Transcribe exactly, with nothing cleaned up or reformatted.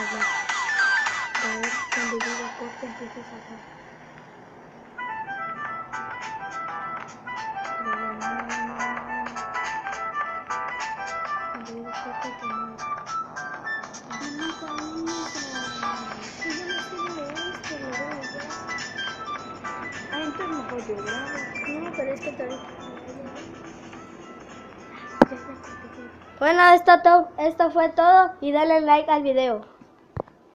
verdad. A ver, cuando diga corte empieza a sacar. Cuando diga corte te muero. Yo nunca hice. Yo no sé de esto, de verdad. Ah, entonces mejor yo grabo. No, pero es que todavía... Bueno, esto, to esto fue todo y dale like al video.